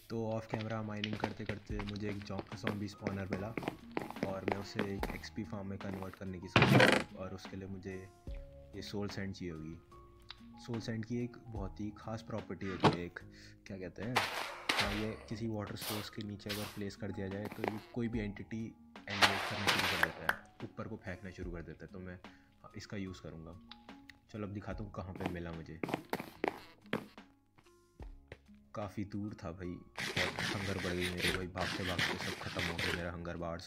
तो of camera mining करते करते मुझे एक ज़ॉम्बी स्पॉनर मिला और मैं उसे एक एक्सपी फार्म में कन्वर्ट करने की सोची और उसके लिए मुझे ये सोल सैंड चाहिए होगी। सोल सैंड की एक बहुत ही ख़ास प्रॉपर्टी होती है, एक क्या कहते हैं, ये किसी वाटर सोर्स के नीचे अगर प्लेस कर दिया जाए तो ये कोई भी एंटिटी एनिमेट करना शुरू कर देता है, ऊपर को फेंकना शुरू कर देता है। तो मैं इसका यूज़ करूँगा। चलो अब दिखाता हूँ कहाँ पे मिला मुझे। काफ़ी दूर था भाई, बहुत हंगर बढ़ गई मेरे भाई, भागते भागते सब ख़त्म हो गया मेरा हंगर बार्स।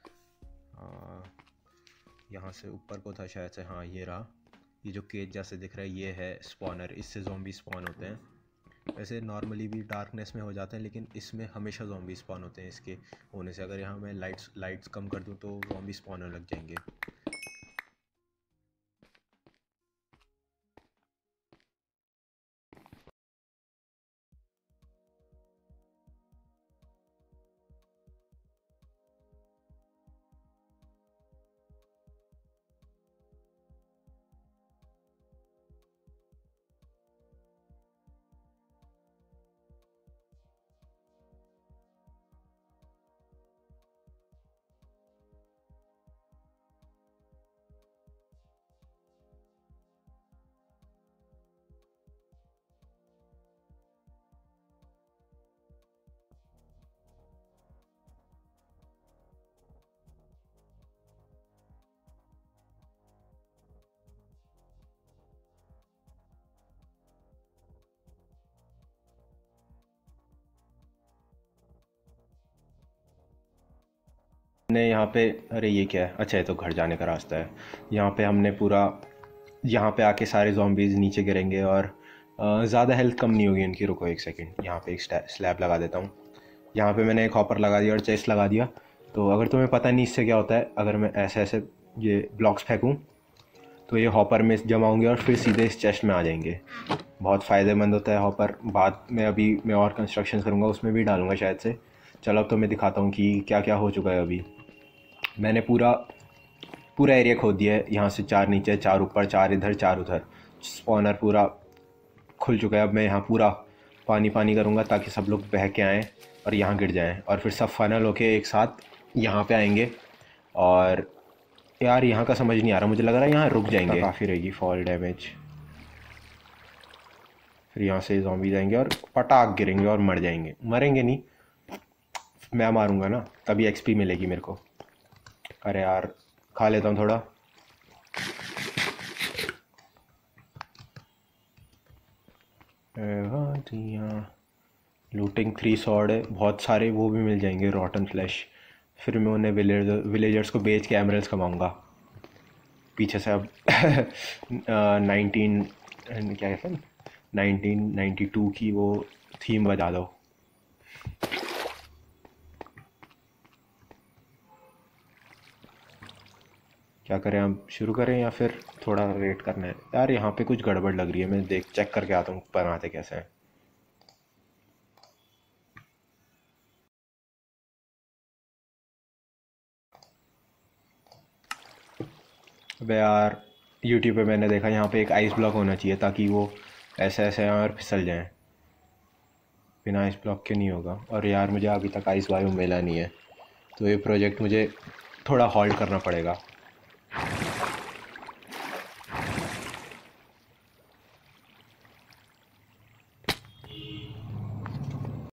यहाँ से ऊपर को था शायद से, हाँ ये रहा। ये जो केज जैसे दिख रहा है ये है स्पॉनर, इससे ज़ॉम्बी स्पॉन होते हैं। वैसे नॉर्मली भी डार्कनेस में हो जाते हैं लेकिन इसमें हमेशा ज़ॉम्बी स्पॉन होते हैं इसके होने से। अगर यहाँ मैं लाइट्स कम कर दूँ तो ज़ॉम्बी स्पॉन होने लग जाएंगे। ने यहाँ पे, अरे ये क्या है, अच्छा ये तो घर जाने का रास्ता है। यहाँ पे हमने पूरा, यहाँ पे आके सारे ज़ॉम्बीज़ नीचे गिरेंगे और ज़्यादा हेल्थ कम नहीं होगी इनकी। रुको एक सेकंड, यहाँ पे एक स्लैब लगा देता हूँ। यहाँ पे मैंने एक हॉपर लगा दिया और चेस्ट लगा दिया। तो अगर तुम्हें पता नहीं इससे क्या होता है, अगर मैं ऐसे ऐसे ये ब्लॉक्स फेंकूँ तो ये हॉपर में जमा होंगे और फिर सीधे इस चेस्ट में आ जाएंगे। बहुत फ़ायदेमंद होता है हॉपर। बाद में अभी मैं और कंस्ट्रक्शन करूँगा उसमें भी डालूँगा शायद से। चलो अब तो मैं दिखाता हूँ कि क्या क्या हो चुका है अभी। मैंने पूरा पूरा एरिया खोद दिया है, यहाँ से 4 नीचे 4 ऊपर 4 इधर 4 उधर। स्पॉनर पूरा खुल चुका है। अब मैं यहाँ पूरा पानी पानी करूँगा ताकि सब लोग बह के आएँ और यहाँ गिर जाएँ और फिर सब फाइनल होके एक साथ यहाँ पे आएंगे। और यार यहाँ का समझ नहीं आ रहा, मुझे लग रहा है यहाँ रुक जाएंगे, काफ़ी रहेगी फॉल डैमेज। फिर यहाँ से ज़ॉम्बी जाएंगे और पटाख गिरेंगे और मर जाएंगे। मरेंगे नहीं, मैं मारूंगा ना, तभी एक्सपी मिलेगी मेरे को। अरे यार खा लेता हूँ थोड़ा। लूटिंग 3 सॉर्ड है, बहुत सारे वो भी मिल जाएंगे, रॉटन फ्लैश। फिर मैं उन्हें विलेजर्स को बेच के एमरल्स कमाऊँगा। पीछे से अब 19 क्या कहते हैं 1992 की वो थीम बजा दो। क्या करें, हम शुरू करें या फिर थोड़ा वेट करना है? यार यहाँ पे कुछ गड़बड़ लग रही है, मैं चेक करके आता हूँ बनाते कैसे हैं। अबे यार यूट्यूब पे मैंने देखा यहाँ पे एक आइस ब्लॉक होना चाहिए ताकि वो ऐसे ऐसे और फिसल जाएं। बिना आइस ब्लॉक के नहीं होगा। और यार मुझे अभी तक आइस बायो मिला नहीं है, तो ये प्रोजेक्ट मुझे थोड़ा हॉल्ट करना पड़ेगा।